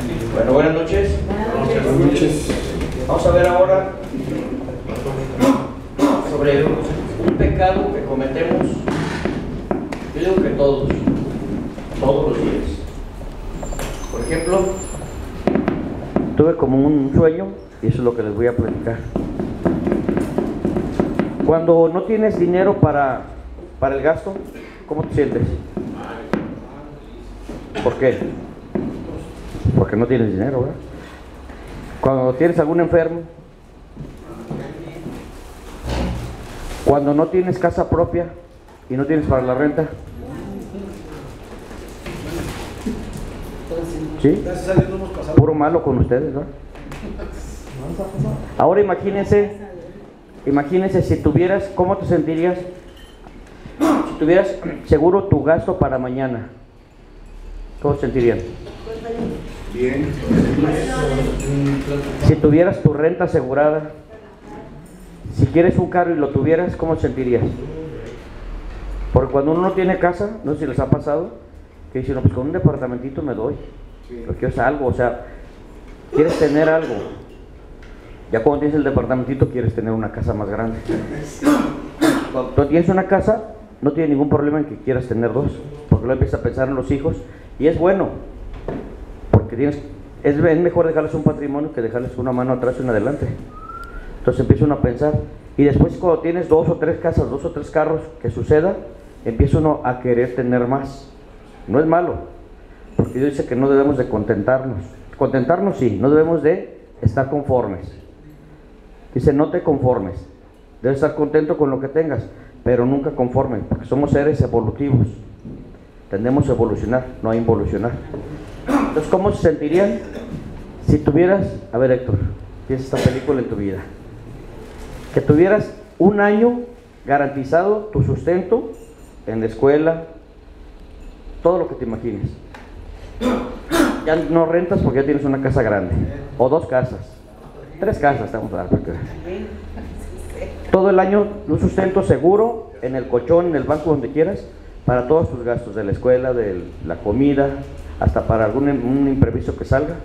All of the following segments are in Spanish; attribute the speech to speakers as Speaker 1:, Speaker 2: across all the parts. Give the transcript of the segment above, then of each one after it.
Speaker 1: Bueno, buenas noches.
Speaker 2: Buenas noches.
Speaker 1: Vamos a ver ahora sobre un pecado que cometemos, yo digo que todos los días. Por ejemplo, tuve como un sueño, y eso es lo que les voy a platicar. Cuando no tienes dinero para el gasto, ¿cómo te sientes? ¿Por qué? Porque no tienes dinero, ¿verdad? Cuando tienes algún enfermo, cuando no tienes casa propia y no tienes para la renta, ¿sí? Puro malo con ustedes, ¿no? Ahora imagínense si tuvieras, ¿cómo te sentirías? Si tuvieras seguro tu gasto para mañana, ¿cómo te sentirían?
Speaker 2: Bien.
Speaker 1: Si tuvieras tu renta asegurada, si quieres un carro y lo tuvieras, ¿cómo te sentirías? Porque cuando uno no tiene casa, no sé si les ha pasado, que dicen, no, pues con un departamentito me doy, pero quieres algo, o sea, quieres tener algo. Ya cuando tienes el departamentito, quieres tener una casa más grande. Cuando tú tienes una casa, no tiene ningún problema en que quieras tener dos, porque luego empiezas a pensar en los hijos, y es bueno, porque es mejor dejarles un patrimonio que dejarles una mano atrás y una adelante. Entonces empieza uno a pensar, y después cuando tienes 2 o 3 casas, 2 o 3 carros, que suceda, empieza uno a querer tener más. No es malo, porque Dios dice que no debemos de contentarnos. Contentarnos sí, no debemos de estar conformes. Dice, no te conformes, debes estar contento con lo que tengas, pero nunca conforme, porque somos seres evolutivos. Tendemos a evolucionar, no a involucionar. Entonces, ¿cómo se sentirían si tuvieras, a ver Héctor, tienes esta película en tu vida, que tuvieras un año garantizado tu sustento en la escuela, todo lo que te imagines? Ya no rentas porque ya tienes una casa grande, o 2 casas, 3 casas, te vamos a dar, porque todo el año un sustento seguro en el colchón, en el banco, donde quieras, para todos tus gastos de la escuela, de la comida, hasta para un imprevisto que salga.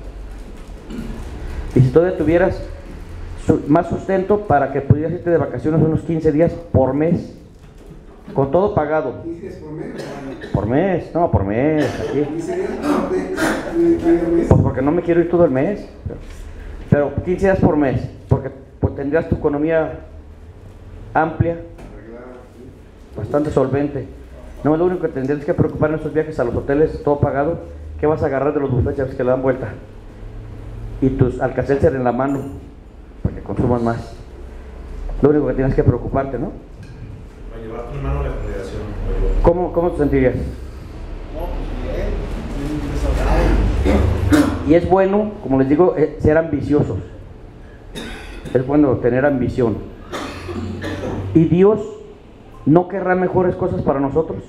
Speaker 1: Y si todavía tuvieras más sustento para que pudieras irte de vacaciones unos 15 días por mes, con todo pagado.
Speaker 2: ¿15 días por mes?
Speaker 1: Por mes, no, por mes, aquí.
Speaker 2: ¿15 días por mes?
Speaker 1: Pues porque no me quiero ir todo el mes, pero 15 días por mes, porque pues tendrías tu economía amplia, bastante solvente. No, lo único que tendrías que preocupar en estos viajes a los hoteles, todo pagado, ¿qué vas a agarrar de los buffets? Ya ves que le dan vuelta. Y tus Alka-Seltzer en la mano, para que consumas más. Lo único que tienes que preocuparte, ¿no?
Speaker 3: A llevar tu mano a la congregación.
Speaker 1: ¿Cómo te sentirías?
Speaker 2: No, pues bien,
Speaker 1: Y es bueno, como les digo, ser ambiciosos. Es bueno tener ambición. Y Dios no querrá mejores cosas para nosotros.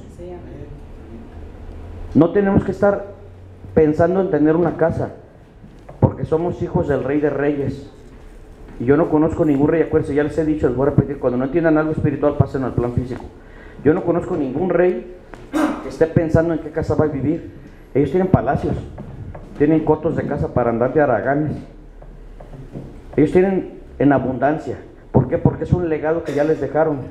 Speaker 1: No tenemos que estar pensando en tener una casa, porque somos hijos del Rey de Reyes. Y yo no conozco ningún rey, acuérdense, ya les he dicho, les voy a repetir, cuando no entiendan algo espiritual, pasen al plan físico. Yo no conozco ningún rey que esté pensando en qué casa va a vivir. Ellos tienen palacios, tienen cotos de casa para andar de haraganes. Ellos tienen en abundancia. ¿Por qué? Porque es un legado que ya les dejaron.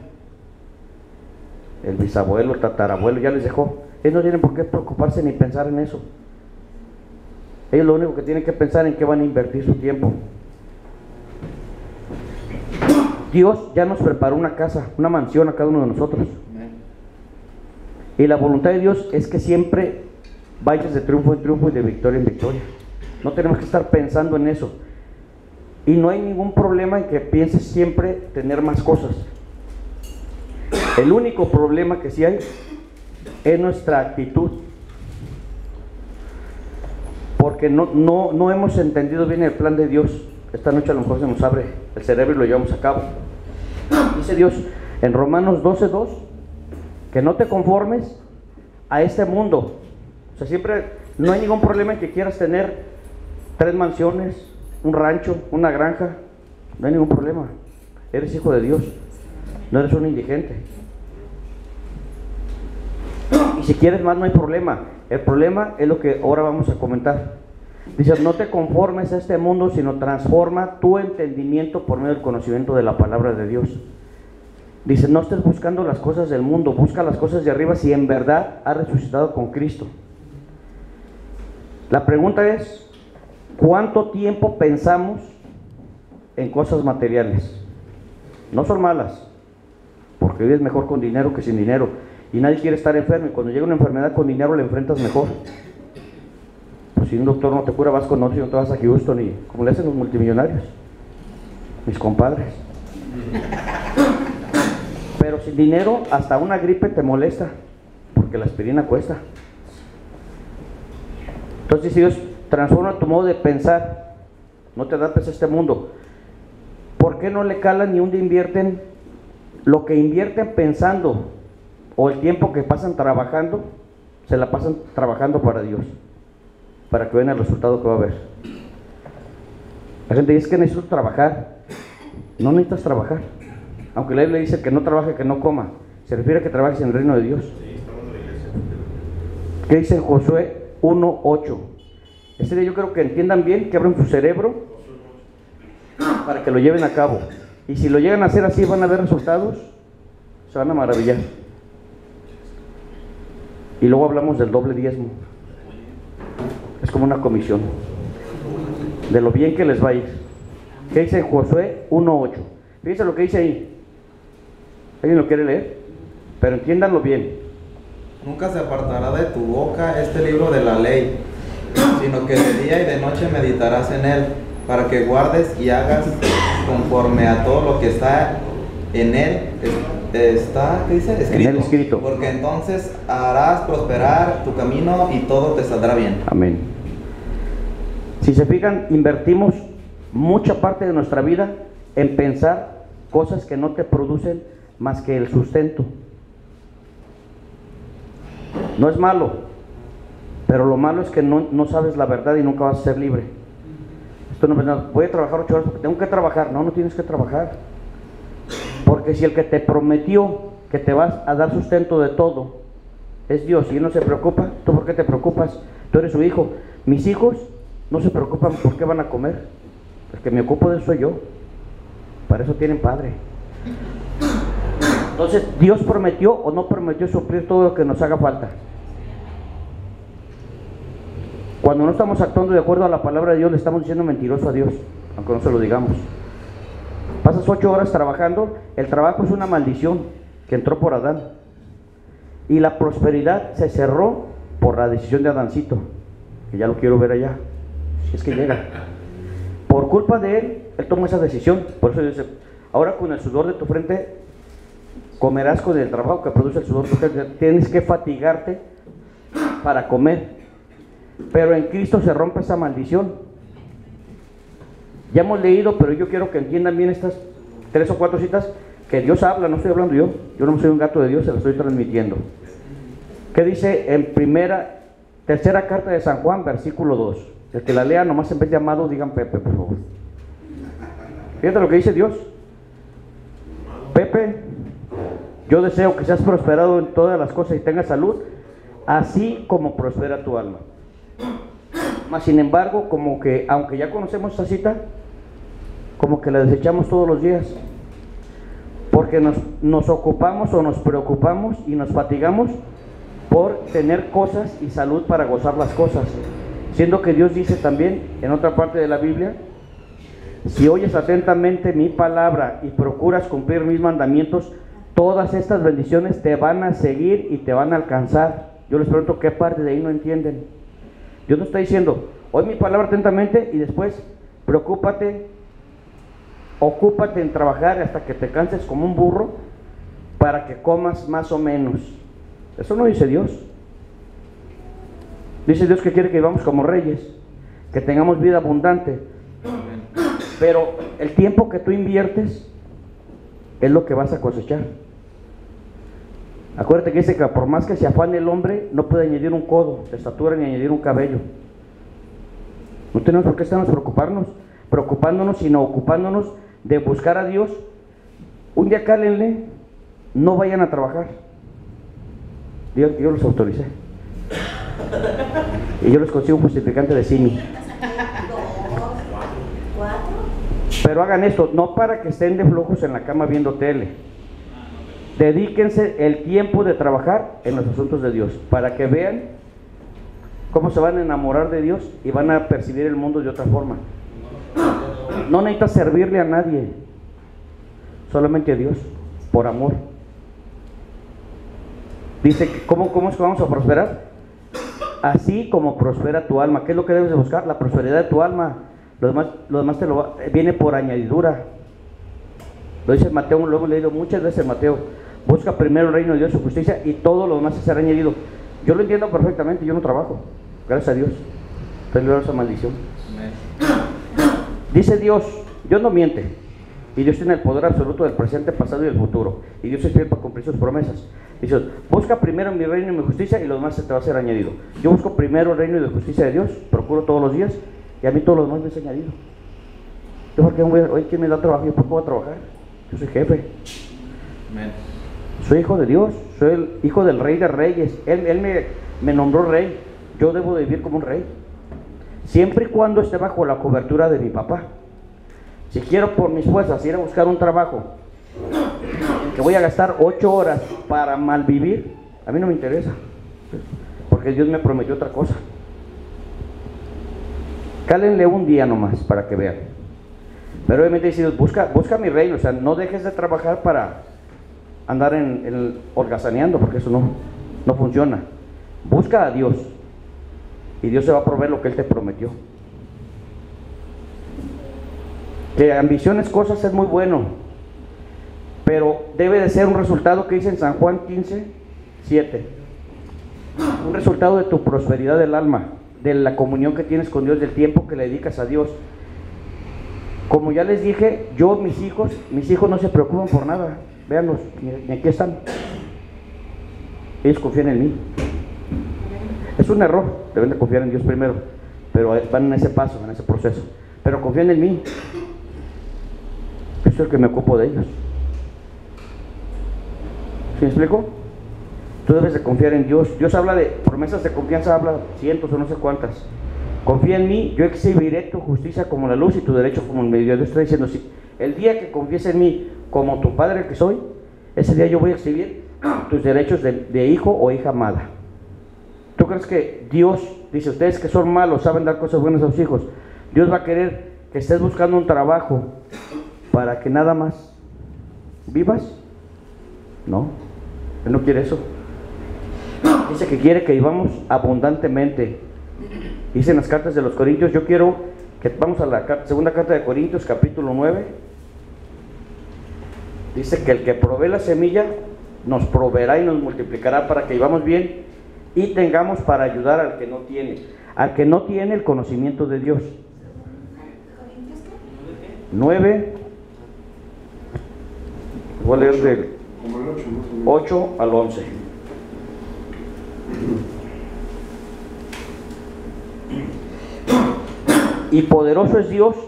Speaker 1: El bisabuelo, el tatarabuelo ya les dejó. Ellos no tienen por qué preocuparse ni pensar en eso. Ellos lo único que tienen que pensar en qué van a invertir su tiempo. Dios ya nos preparó una casa, una mansión a cada uno de nosotros. Y la voluntad de Dios es que siempre vayas de triunfo en triunfo y de victoria en victoria. No tenemos que estar pensando en eso. Y no hay ningún problema en que pienses siempre tener más cosas. El único problema que sí hay es nuestra actitud. Porque no hemos entendido bien el plan de Dios. Esta noche a lo mejor se nos abre el cerebro y lo llevamos a cabo. Dice Dios en Romanos 12:2 que no te conformes a este mundo. O sea, siempre no hay ningún problema en que quieras tener 3 mansiones, un rancho, una granja. No hay ningún problema. Eres hijo de Dios, no eres un indigente. Y si quieres más, no hay problema. El problema es lo que ahora vamos a comentar. Dice, no te conformes a este mundo, sino transforma tu entendimiento por medio del conocimiento de la palabra de Dios. Dice, no estés buscando las cosas del mundo, busca las cosas de arriba si en verdad has resucitado con Cristo. La pregunta es, ¿cuánto tiempo pensamos en cosas materiales? No son malas, porque vives mejor con dinero que sin dinero, y nadie quiere estar enfermo, y cuando llega una enfermedad con dinero la enfrentas mejor. Pues si un doctor no te cura, vas con otro y no te vas a Houston, y como le hacen los multimillonarios, mis compadres. Pero sin dinero hasta una gripe te molesta, porque la aspirina cuesta. Entonces si Dios transforma tu modo de pensar, no te adaptes a este mundo, ¿por qué no le calan ni un día invierten lo que invierten pensando, o el tiempo que pasan trabajando, se la pasan trabajando para Dios, para que vean el resultado que va a haber? La gente dice que necesito trabajar. No necesitas trabajar. Aunque la Biblia dice que no trabaje, que no coma, se refiere a que trabajes en el reino de Dios.
Speaker 3: Sí, estamos en la iglesia.
Speaker 1: ¿Qué dice en Josué 1:8? Este día yo creo que entiendan bien, que abran su cerebro para que lo lleven a cabo. Y si lo llegan a hacer así, van a ver resultados, se van a maravillar. Y luego hablamos del doble diezmo. Es como una comisión de lo bien que les va a ir. ¿Qué dice en Josué 1:8? Fíjense lo que dice ahí. ¿Alguien lo quiere leer? Pero entiéndanlo bien.
Speaker 4: Nunca se apartará de tu boca este libro de la ley, sino que de día y de noche meditarás en él, para que guardes y hagas conforme a todo lo que está en él, está, ¿qué dice? Escrito.
Speaker 1: En él escrito.
Speaker 4: Porque entonces harás prosperar tu camino y todo te saldrá bien.
Speaker 1: Amén. Si se fijan, invertimos mucha parte de nuestra vida en pensar cosas que no te producen más que el sustento. No es malo, pero lo malo es que no sabes la verdad y nunca vas a ser libre. Esto no es nada, voy a trabajar 8 horas porque tengo que trabajar. No tienes que trabajar, porque si el que te prometió que te vas a dar sustento de todo es Dios y Él no se preocupa, ¿tú por qué te preocupas? Tú eres su hijo. Mis hijos no se preocupan por qué van a comer, el que me ocupo de eso soy yo. Para eso tienen padre. Entonces, ¿Dios prometió o no prometió suplir todo lo que nos haga falta? Cuando no estamos actuando de acuerdo a la palabra de Dios, le estamos diciendo mentiroso a Dios, aunque no se lo digamos. Pasas 8 horas trabajando, el trabajo es una maldición que entró por Adán. Y la prosperidad se cerró por la decisión de Adancito, que ya lo quiero ver allá, si es que llega. Por culpa de él tomó esa decisión. Por eso dice, ahora con el sudor de tu frente comerás con el trabajo que produce el sudor de tu frente. Tienes que fatigarte para comer. Pero en Cristo se rompe esa maldición. Ya hemos leído, pero yo quiero que entiendan bien estas 3 o 4 citas que Dios habla, no estoy hablando yo no soy un gato de Dios, se lo estoy transmitiendo. ¿Qué dice en tercera carta de San Juan, versículo 2? El que la lea, nomás en vez de amado, digan Pepe, por favor. Fíjate lo que dice Dios. Pepe, yo deseo que seas prosperado en todas las cosas y tengas salud, así como prospera tu alma. Mas sin embargo, como que, aunque ya conocemos esta cita, como que la desechamos todos los días, porque nos ocupamos o nos preocupamos y nos fatigamos por tener cosas y salud para gozar las cosas, siendo que Dios dice también en otra parte de la Biblia: si oyes atentamente mi palabra y procuras cumplir mis mandamientos, todas estas bendiciones te van a seguir y te van a alcanzar. Yo les pregunto, ¿qué parte de ahí no entienden? Dios no está diciendo, oye mi palabra atentamente y después preocúpate, ocúpate en trabajar hasta que te canses como un burro para que comas más o menos. Eso no dice Dios. Dice Dios que quiere que vivamos como reyes, que tengamos vida abundante. Pero el tiempo que tú inviertes es lo que vas a cosechar. Acuérdate que dice que por más que se afane el hombre, no puede añadir un codo de estatura ni añadir un cabello. No tenemos por qué estarnos preocupándonos, sino ocupándonos de buscar a Dios. Un día cálenle, no vayan a trabajar. Yo los autoricé. Y yo les consigo un justificante de simi. Pero hagan esto, no para que estén de flojos en la cama viendo tele. Dedíquense el tiempo de trabajar en los asuntos de Dios, para que vean cómo se van a enamorar de Dios y van a percibir el mundo de otra forma. No necesitas servirle a nadie, solamente a Dios, por amor. Dice que ¿cómo es que vamos a prosperar? Así como prospera tu alma. ¿Qué es lo que debes de buscar? La prosperidad de tu alma. Lo demás viene por añadidura. Lo dice Mateo, lo hemos leído muchas veces en Mateo. Busca primero el reino de Dios, su justicia, y todo lo demás será añadido. Yo lo entiendo perfectamente, yo no trabajo, gracias a Dios. Estoy librado de esa maldición. Dice Dios no miente, y Dios tiene el poder absoluto del presente, pasado y del futuro, y Dios es fiel para cumplir sus promesas. Dice, busca primero mi reino y mi justicia, y lo demás se te va a ser añadido. Yo busco primero el reino y la justicia de Dios, procuro todos los días, y a mí todo lo demás me es añadido. Yo, ¿por qué hoy quién me da trabajo? ¿Yo por qué voy a trabajar? Yo soy jefe.
Speaker 4: Amén.
Speaker 1: Soy hijo de Dios, soy el hijo del Rey de Reyes. Él me nombró rey. Yo debo de vivir como un rey, siempre y cuando esté bajo la cobertura de mi papá. Si quiero por mis fuerzas ir a buscar un trabajo en que voy a gastar 8 horas para malvivir, a mí no me interesa, porque Dios me prometió otra cosa. Cálenle un día nomás para que vean. Pero obviamente dice, busca mi reino, o sea, no dejes de trabajar para andar holgazaneando, porque eso no funciona. Busca a Dios y Dios se va a proveer lo que Él te prometió. Que ambiciones cosas es muy bueno, pero debe de ser un resultado que dice en San Juan 15:7, un resultado de tu prosperidad del alma, de la comunión que tienes con Dios, del tiempo que le dedicas a Dios. Como ya les dije, mis hijos no se preocupan por nada. Véanlos, ni aquí están. Ellos confían en mí. Es un error, deben de confiar en Dios primero, pero van en ese paso, en ese proceso. Pero confían en mí. Yo soy el que me ocupo de ellos. ¿Sí me explico? Tú debes de confiar en Dios. Dios habla de promesas de confianza, habla cientos o no sé cuántas. Confía en mí, yo exhibiré tu justicia como la luz y tu derecho como el mediodía. Dios está diciendo, sí, el día que confíes en mí como tu padre que soy, ese día yo voy a exhibir tus derechos de hijo o hija amada. ¿Tú crees que Dios dice, ustedes que son malos saben dar cosas buenas a sus hijos? Dios va a querer que estés buscando un trabajo para que nada más vivas? No, Él no quiere eso. Dice que quiere que vivamos abundantemente. Dice en las cartas de los Corintios, yo quiero que vamos a la segunda carta de Corintios, capítulo 9. Dice que el que provee la semilla nos proveerá y nos multiplicará para que vivamos bien y tengamos para ayudar al que no tiene el conocimiento de Dios. 9, voy a leer del
Speaker 2: Como el 8, más o menos.
Speaker 1: 8 al 11. Y poderoso es Dios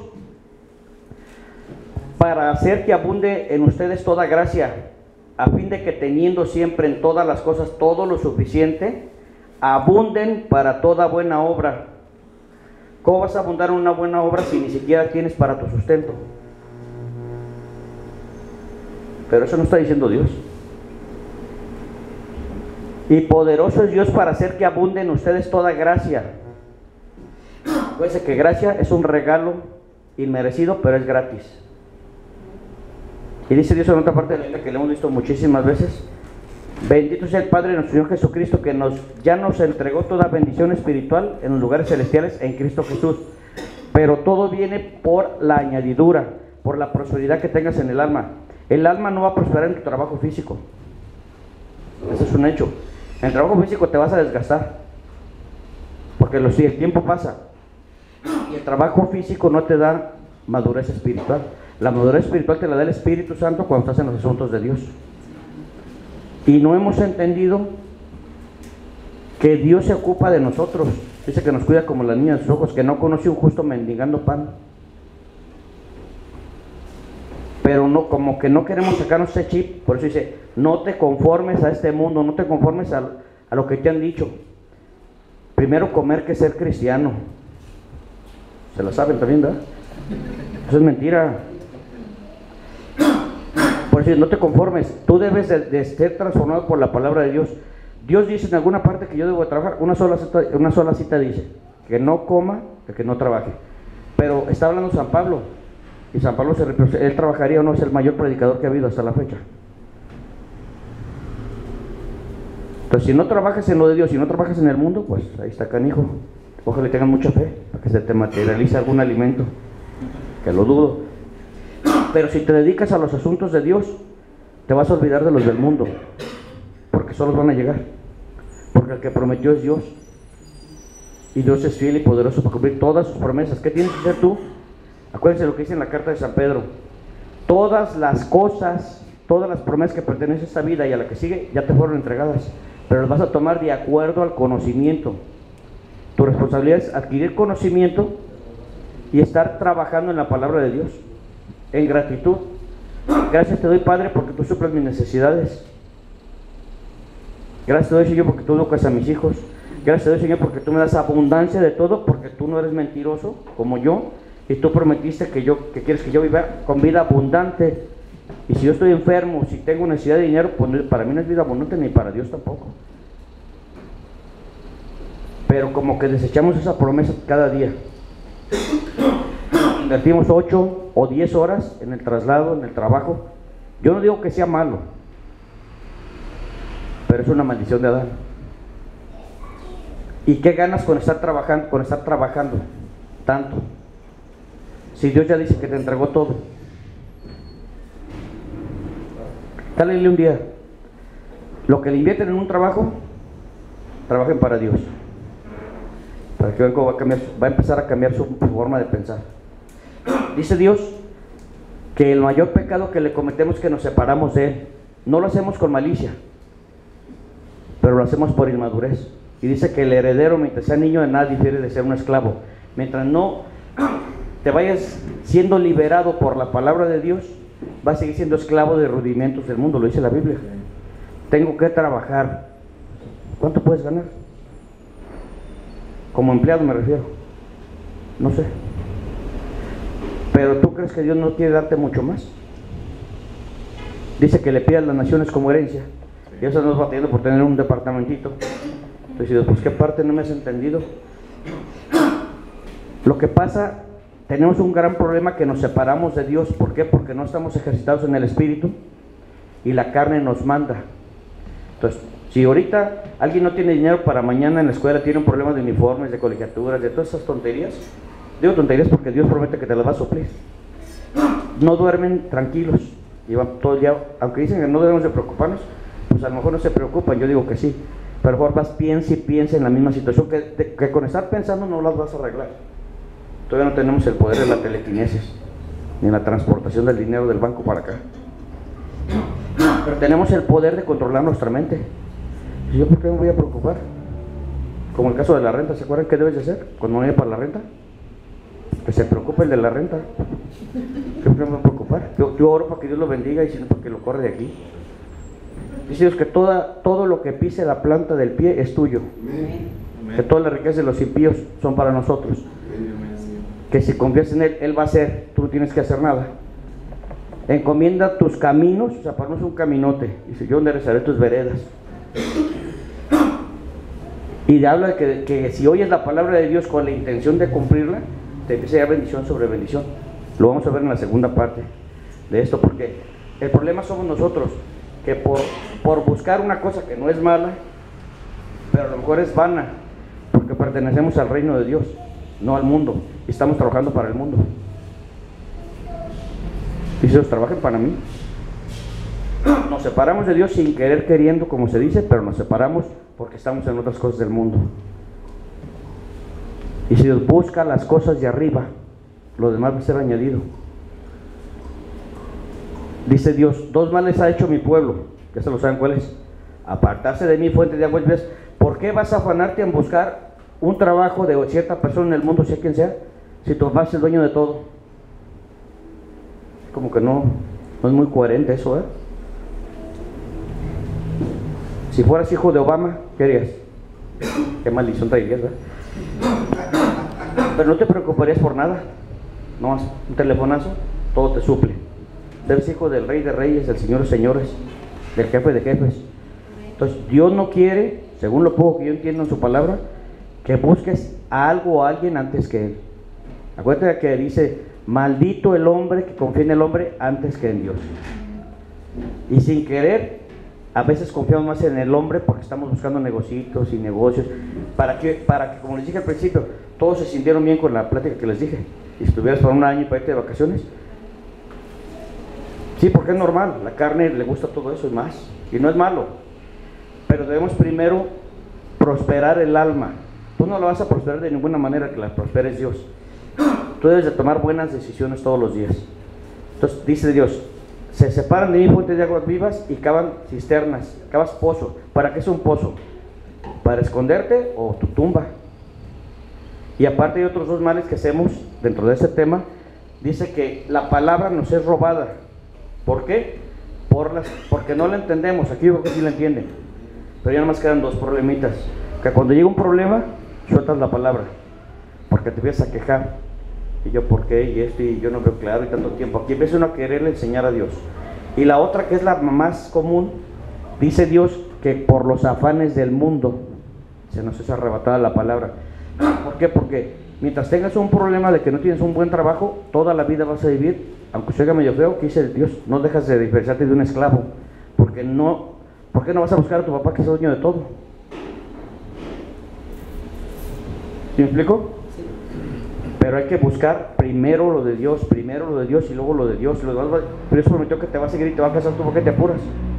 Speaker 1: para hacer que abunde en ustedes toda gracia, a fin de que teniendo siempre en todas las cosas todo lo suficiente, abunden para toda buena obra. ¿Cómo vas a abundar en una buena obra si ni siquiera tienes para tu sustento? Pero eso no está diciendo Dios. Y poderoso es Dios para hacer que abunde en ustedes toda gracia. Acuérdense que gracia es un regalo inmerecido, pero es gratis. Y dice Dios en otra parte de la Biblia que le hemos visto muchísimas veces: bendito sea el Padre de nuestro Señor Jesucristo, que ya nos entregó toda bendición espiritual en los lugares celestiales en Cristo Jesús. Pero todo viene por la añadidura, por la prosperidad que tengas en el alma. El alma no va a prosperar en tu trabajo físico. Eso es un hecho. En el trabajo físico te vas a desgastar, porque si el tiempo pasa. Y el trabajo físico no te da madurez espiritual. La madurez espiritual te la da el Espíritu Santo cuando estás en los asuntos de Dios. Y no hemos entendido que Dios se ocupa de nosotros. Dice que nos cuida como la niña de sus ojos, que no conoce un justo mendigando pan. Pero no, como que no queremos sacarnos ese chip. Por eso dice, no te conformes a este mundo, no te conformes a lo que te han dicho. Primero comer que ser cristiano. Se lo saben también, ¿verdad? Eso es mentira. Por eso no te conformes, tú debes de ser transformado por la palabra de Dios. Dios dice en alguna parte que yo debo de trabajar, una sola cita dice, que no coma, que no trabaje. Pero está hablando San Pablo, y San Pablo él trabajaría o no, es el mayor predicador que ha habido hasta la fecha. Entonces, si no trabajas en lo de Dios, si no trabajas en el mundo, pues ahí está canijo. Ojalá tengan mucha fe para que se te materialice algún alimento, que lo dudo. Pero si te dedicas a los asuntos de Dios, te vas a olvidar de los del mundo, porque solos van a llegar. Porque el que prometió es Dios, y Dios es fiel y poderoso para cumplir todas sus promesas. ¿Qué tienes que hacer tú? Acuérdense lo que dice en la carta de San Pedro: todas las cosas, todas las promesas que pertenecen a esta vida y a la que sigue, ya te fueron entregadas, pero las vas a tomar de acuerdo al conocimiento. Tu responsabilidad es adquirir conocimiento y estar trabajando en la palabra de Dios, en gratitud. Gracias te doy, Padre, porque tú suples mis necesidades. Gracias te doy, Señor, porque tú educas a mis hijos. Gracias te doy, Señor, porque tú me das abundancia de todo, porque tú no eres mentiroso como yo, y tú prometiste que quieres que yo viva con vida abundante. Y si yo estoy enfermo, si tengo necesidad de dinero, pues para mí no es vida abundante, ni para Dios tampoco. Pero como que desechamos esa promesa cada día. Invertimos 8 o 10 horas en el traslado, en el trabajo. Yo no digo que sea malo, pero es una maldición de Adán. ¿Y qué ganas con estar trabajando tanto? Si Dios ya dice que te entregó todo. Dale un día. Lo que le invierten en un trabajo, trabajen para Dios. Para que va a empezar a cambiar su forma de pensar. Dice Dios que el mayor pecado que le cometemos es que nos separamos de Él. No lo hacemos con malicia, pero lo hacemos por inmadurez. Y dice que el heredero, mientras sea niño, de nada difiere de ser un esclavo. Mientras no te vayas siendo liberado por la palabra de Dios, vas a seguir siendo esclavo de rudimentos del mundo. Lo dice la Biblia. Tengo que trabajar. ¿Cuánto puedes ganar? Como empleado me refiero. No sé. Pero ¿tú crees que Dios no quiere darte mucho más? Dice que le pidas las naciones como herencia. Y eso nos va batallando por tener un departamentito. Entonces, pues ¿qué parte no me has entendido? Lo que pasa, tenemos un gran problema, que nos separamos de Dios. ¿Por qué? Porque no estamos ejercitados en el Espíritu y la carne nos manda. Entonces, si ahorita alguien no tiene dinero para mañana en la escuela, tiene un problema de uniformes, de colegiaturas, de todas esas tonterías, digo tonterías porque Dios promete que te las va a suplir. No duermen tranquilos, llevan todo el día, aunque dicen que no debemos de preocuparnos, pues a lo mejor no se preocupan, yo digo que sí, pero mejor vas, piensa y piensa en la misma situación, que con estar pensando no las vas a arreglar. Todavía no tenemos el poder de la telequinesis, ni la transportación del dinero del banco para acá, pero tenemos el poder de controlar nuestra mente. ¿Y yo por qué me voy a preocupar? Como el caso de la renta, ¿se acuerdan qué debes de hacer cuando no vaya para la renta? Que se preocupe el de la renta. ¿Qué me voy a preocupar? Yo oro para que Dios lo bendiga, y si no, para que lo corre de aquí. Dice Dios que todo lo que pise la planta del pie es tuyo. Amén. Que todas las riquezas de los impíos son para nosotros. Amén. Que si confías en Él, Él va a hacer, tú no tienes que hacer nada. Encomienda tus caminos, o sea, ponemos un caminote. Dice, yo enderezaré tus veredas. Y habla de que si oyes la palabra de Dios con la intención de cumplirla, te empieza a dar bendición sobre bendición. Lo vamos a ver en la segunda parte de esto, porque el problema somos nosotros, que por buscar una cosa que no es mala, pero a lo mejor es vana, porque pertenecemos al reino de Dios, no al mundo, y estamos trabajando para el mundo. Y si los trabajen para mí, nos separamos de Dios sin querer queriendo, como se dice, pero nos separamos porque estamos en otras cosas del mundo. Y si Dios busca las cosas de arriba, lo demás va a ser añadido. Dice Dios, 2 males ha hecho mi pueblo, ya se lo saben cuáles: apartarse de mí, fuente de aguas vivas. ¿Por qué vas a afanarte en buscar un trabajo de cierta persona en el mundo, sea quien sea, si tu papá es el dueño de todo? Como que no es muy coherente eso, ¿eh? Si fueras hijo de Obama, ¿qué harías? Qué maldición traerías, ¿verdad? Pero no te preocuparías por nada. No, un telefonazo, todo te suple. Usted es hijo del Rey de Reyes, del Señor de Señores, del Jefe de Jefes. Entonces, Dios no quiere, según lo poco que yo entiendo en su palabra, que busques a algo o a alguien antes que Él. Acuérdate que dice, maldito el hombre que confía en el hombre antes que en Dios. Y sin querer, a veces confiamos más en el hombre porque estamos buscando negocios y negocios, para que, como les dije al principio, todos se sintieron bien con la plática que les dije. Y si estuvieras por un año para irte de vacaciones, sí, porque es normal, la carne le gusta todo eso y más, y no es malo, pero debemos primero prosperar el alma. Tú no la vas a prosperar de ninguna manera, que la prosperes Dios. Tú debes de tomar buenas decisiones todos los días. Entonces dice Dios, se separan de mí fuentes de aguas vivas y cavan cisternas, cavas pozo. ¿Para qué es un pozo? ¿Para esconderte o tu tumba? Y aparte hay otros dos males que hacemos dentro de ese tema. Dice que la palabra nos es robada. ¿Por qué? Porque no la entendemos. Aquí yo creo que sí la entienden, pero ya nada más quedan dos problemitas. Que cuando llega un problema, sueltas la palabra, porque te empiezas a quejar. Y yo, ¿por qué? Y esto, y yo no veo claro, y tanto tiempo. Aquí empieza uno a quererle enseñar a Dios. Y la otra, que es la más común, dice Dios que por los afanes del mundo se nos es arrebatada la palabra. ¿Por qué? Porque mientras tengas un problema de que no tienes un buen trabajo, toda la vida vas a vivir, aunque se oiga medio feo, que dice Dios, no dejas de diferenciarte de un esclavo. ¿Por qué no vas a buscar a tu papá, que es el dueño de todo? ¿Sí me explico? Pero hay que buscar primero lo de Dios y luego lo de Dios. Pero Dios prometió que te va a seguir y te va a casar, tú porque te apuras.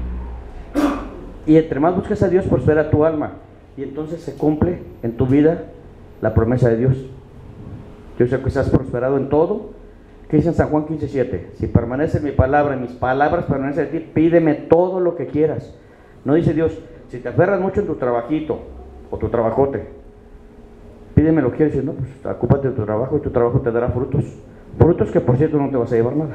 Speaker 1: Y entre más busques a Dios, prospera tu alma. Y entonces se cumple en tu vida la promesa de Dios. Yo sé que estás prosperado en todo. ¿Qué dice en San Juan 15:7? Si permanece en mi palabra, en mis palabras permanecen en ti, pídeme todo lo que quieras. No dice Dios, si te aferras mucho en tu trabajito o tu trabajote, pídeme lo que quieres. No, pues ocúpate de tu trabajo y tu trabajo te dará frutos. Frutos que por cierto no te vas a llevar nada.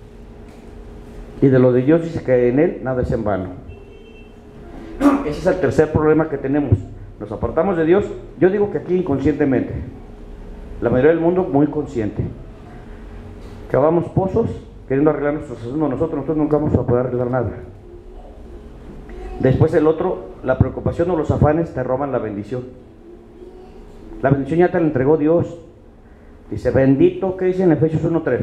Speaker 1: Y de lo de Dios dice que en Él nada es en vano. Ese es el tercer problema que tenemos. Nos apartamos de Dios, yo digo que aquí inconscientemente. La mayoría del mundo muy consciente. Cavamos pozos queriendo arreglar nuestros asuntos. Nosotros nunca vamos a poder arreglar nada. Después el otro, la preocupación o los afanes te roban la bendición. La bendición ya te la entregó Dios. Dice, bendito, ¿qué dice en Efesios 1:3?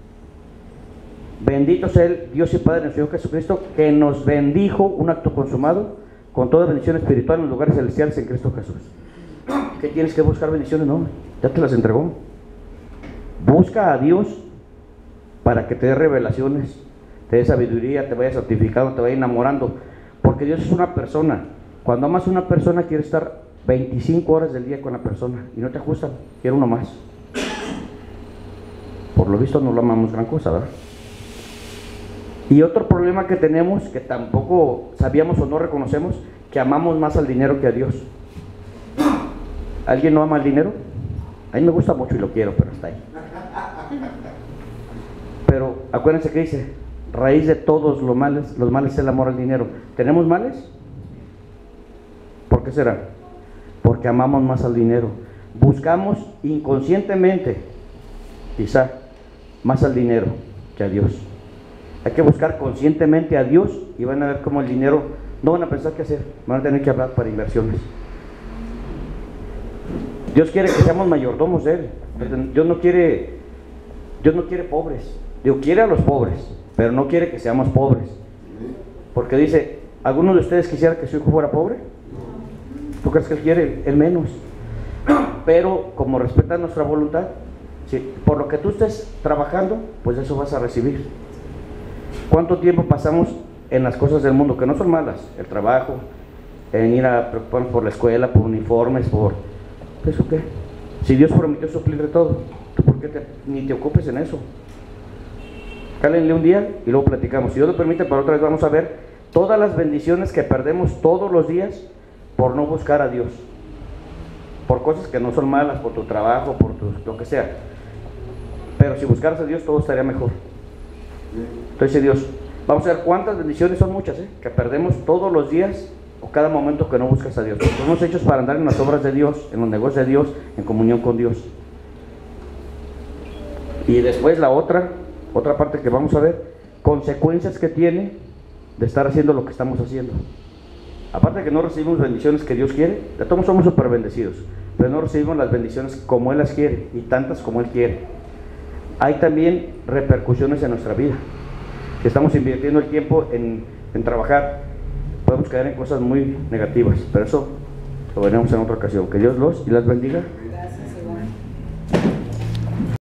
Speaker 1: Bendito sea el Dios y Padre de nuestro Señor Jesucristo, que nos bendijo, un acto consumado, con toda bendición espiritual en los lugares celestiales en Cristo Jesús. ¿Qué tienes que buscar bendiciones? No, ya te las entregó. Busca a Dios para que te dé revelaciones, te dé sabiduría, te vaya santificando, te vaya enamorando. Porque Dios es una persona. Cuando amas a una persona, quieres estar 25 horas del día con la persona y no te ajustan, quiero uno más. Por lo visto no lo amamos gran cosa, ¿verdad? Y otro problema que tenemos, que tampoco sabíamos o no reconocemos, que amamos más al dinero que a Dios. ¿Alguien no ama el dinero? A mí me gusta mucho y lo quiero, pero hasta ahí. Pero acuérdense que dice, raíz de todos los males es el amor al dinero. ¿Tenemos males? ¿Por qué será? Porque amamos más al dinero. Buscamos inconscientemente, quizá, más al dinero que a Dios. Hay que buscar conscientemente a Dios y van a ver cómo el dinero, no van a pensar qué hacer, van a tener que hablar para inversiones. Dios quiere que seamos mayordomos de Él. Dios no quiere pobres. Dios quiere a los pobres, pero no quiere que seamos pobres. Porque dice, ¿alguno de ustedes quisiera que su hijo fuera pobre? ¿Tú crees que Él quiere? Él menos. Pero como respeta nuestra voluntad, si por lo que tú estés trabajando, pues eso vas a recibir. ¿Cuánto tiempo pasamos en las cosas del mundo que no son malas? El trabajo, en ir a preocuparnos por la escuela, por uniformes, por... ¿Eso qué? Si Dios prometió suplir de todo, ¿tú por qué ni te ocupes en eso? Cálenle un día y luego platicamos. Si Dios lo permite, para otra vez vamos a ver todas las bendiciones que perdemos todos los días por no buscar a Dios. Por cosas que no son malas, por tu trabajo, por lo que sea. Pero si buscaras a Dios, todo estaría mejor. Entonces Dios, vamos a ver cuántas bendiciones, son muchas, que perdemos todos los días o cada momento que no buscas a Dios. Somos hechos para andar en las obras de Dios, en los negocios de Dios, en comunión con Dios. Y después la otra parte que vamos a ver, consecuencias que tiene de estar haciendo lo que estamos haciendo. Aparte de que no recibimos bendiciones que Dios quiere, de todos somos súper bendecidos, pero no recibimos las bendiciones como Él las quiere y tantas como Él quiere. Hay también repercusiones en nuestra vida. Si estamos invirtiendo el tiempo en trabajar, podemos caer en cosas muy negativas, pero eso lo veremos en otra ocasión. Que Dios los y las bendiga.